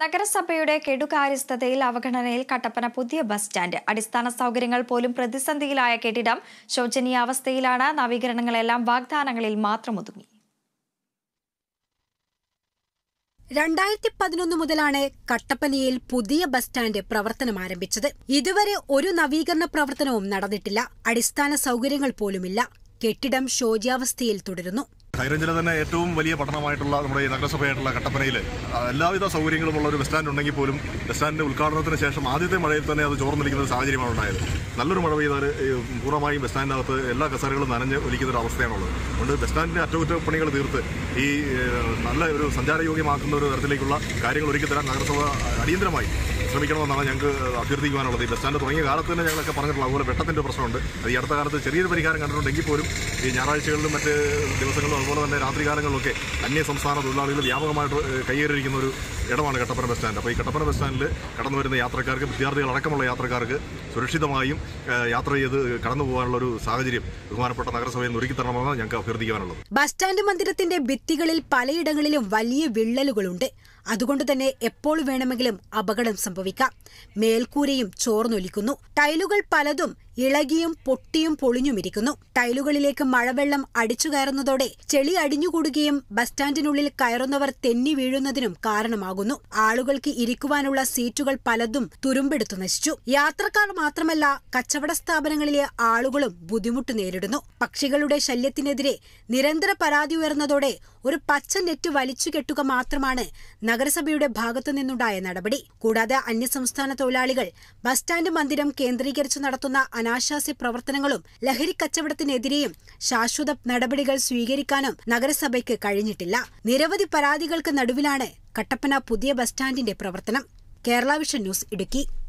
നഗരസഭയുടെ കെടുകാര്യസ്ഥതയിൽ അവഗണനയിൽ കട്ടപ്പന പുതിയ bus stand. അടിസ്ഥാന സൗകര്യങ്ങൾ പോലും പ്രതിസന്ധിയിലായ കെട്ടിടം ശോചനീയാവസ്ഥയിലാണ്. നവീകരണങ്ങളെല്ലാം വാഗ്ദാനങ്ങളിൽ മാത്രം ഒതുങ്ങി. 2011 മുതലാണ് കട്ടപ്പനയിൽ പുതിയ ബസ് സ്റ്റാൻഡ് പ്രവർത്തനം ആരംഭിച്ചത്. ഇതുവരെ ഒരു നവീകരണ പ്രവർത്തനവും നടന്നിട്ടില്ല. അടിസ്ഥാന സൗകര്യങ്ങൾ പോലുമില്ല. കെട്ടിടം ശോച്യാവസ്ഥയിൽ തുടരുന്നു. ഹൈറേഞ്ചിലെ തന്നെ ഏറ്റവും വലിയ പട്ടണമായിട്ടുള്ള നമ്മുടെ ഈ നഗരസഭയായിട്ടുള്ള കട്ടപ്പനയിൽ എല്ലാവിധ സൗകര്യങ്ങളുമുള്ള ഒരു ബസ് സ്റ്റാൻഡ് ഉണ്ടെങ്കിൽ പോലും ബസ് സ്റ്റാൻഡിന്റെ ഉദ്ഘാടനത്തിന് ശേഷം ആദ്യത്തെ മഴയിൽ തന്നെ അത് ചോർന്നിരിക്കുന്ന സാഹചര്യമാണ് ഉണ്ടായത്. നല്ലൊരു മഴ പെയ്താൽ പൂർണ്ണമായും ബസ് സ്റ്റാൻഡിനകത്ത് എല്ലാ കസേരകളും നനഞ്ഞ് ഒലിക്കുന്ന ഒരു അവസ്ഥയാണുള്ളത്. അതുകൊണ്ട് ബസ് സ്റ്റാൻഡിന്റെ അറ്റകുറ്റപ്പണികൾ തീർത്ത് ഈ നല്ല ഒരു സഞ്ചാരയോഗ്യമാക്കുന്ന ഒരു തരത്തിലേക്കുള്ള കാര്യങ്ങൾ ഒരുക്കി തരാൻ നഗരസഭ അടിയന്തരമായി ശ്രമിക്കണമെന്നാണ് ഞങ്ങൾക്ക് അഭ്യർത്ഥിക്കുവാനുള്ളത്. ഈ ബസ് സ്റ്റാൻഡ് തുടങ്ങിയ കാലത്ത് തന്നെ ഞങ്ങളൊക്കെ പറഞ്ഞിട്ടുള്ള അതുപോലെ വെട്ടത്തിന്റെ പ്രശ്നമുണ്ട്. അത് ഈ അടുത്ത കാലത്ത് ചെറിയൊരു പരിഹാരം കണ്ടിട്ടുണ്ടെങ്കിൽ പോലും ഈ ഞായറാഴ്ചകളിലും മറ്റ് ദിവസങ്ങളിലും അതുപോലെ തന്നെ രാത്രികാലങ്ങളിലൊക്കെ അന്യ സംസ്ഥാന തൊഴിലാളികൾ വ്യാപകമായിട്ട് കയ്യേറിയിരിക്കുന്ന ഒരു ഇടമാണ് കട്ടപ്പന ബസ് സ്റ്റാൻഡ്. അപ്പോൾ ഈ കട്ടപ്പന ബസ് സ്റ്റാൻഡിൽ കടന്നു വരുന്ന യാത്രക്കാർക്ക്, വിദ്യാർത്ഥികളടക്കമുള്ള യാത്രക്കാർക്ക് സുരക്ഷിതമായും യാത്ര ചെയ്ത് കടന്നു പോകാനുള്ള ഒരു സാഹചര്യം ബഹുമാനപ്പെട്ട നഗരസഭയിൽ നിന്ന് ഒരുക്കി തരണമെന്നാണ് ഞങ്ങൾക്ക് അഭ്യർത്ഥിക്കാനുള്ളത്. ബസ് സ്റ്റാൻഡ് മന്ദിരത്തിന്റെ ഭിത്തികളിൽ പലയിടങ്ങളിലും വലിയ വിള്ളലുകളുണ്ട്. അതുകൊണ്ട് തന്നെ എപ്പോൾ വേണമെങ്കിലും അപകടം സംഭവിക്കാം. മേൽക്കൂരയും ചോർന്നൊലിക്കുന്നു. ടൈലുകൾ പലതും ഇളകിയും പൊട്ടിയും പൊളിഞ്ഞുമിരിക്കുന്നു. ടൈലുകളിലേക്ക് മഴവെള്ളം അടിച്ചു കയറുന്നതോടെ ചെളി അടിഞ്ഞുകൂടുകയും ബസ് സ്റ്റാൻഡിനുള്ളിൽ കയറുന്നവർ തെന്നി വീഴുന്നതിനും കാരണമാകുന്നു. ആളുകൾക്ക് ഇരിക്കുവാനുള്ള സീറ്റുകൾ പലതും തുരുമ്പെടുത്തു നശിച്ചു. യാത്രക്കാർ മാത്രമല്ല, കച്ചവട സ്ഥാപനങ്ങളിലെ ആളുകളും ബുദ്ധിമുട്ട് നേരിടുന്നു. പക്ഷികളുടെ ശല്യത്തിനെതിരെ നിരന്തര പരാതി ഉയർന്നതോടെ ഒരു പച്ച നെറ്റ് വലിച്ചു കെട്ടുക മാത്രമാണ് നഗരസഭയുടെ ഭാഗത്തു നിന്നുണ്ടായ നടപടി. കൂടാതെ അന്യസംസ്ഥാന തൊഴിലാളികൾ ബസ് സ്റ്റാൻഡ് മന്ദിരം കേന്ദ്രീകരിച്ചു നടത്തുന്ന അനാശാസ്യ പ്രവർത്തനങ്ങളും ലഹരി കച്ചവടത്തിനെതിരെയും ശാശ്വത നടപടികൾ സ്വീകരിക്കാനും നഗരസഭയ്ക്ക് കഴിഞ്ഞിട്ടില്ല. നിരവധി പരാതികൾക്ക് നടുവിലാണ് കട്ടപ്പന പുതിയ ബസ് സ്റ്റാൻഡിന്റെ പ്രവർത്തനം. Kerala vision news, Idukki.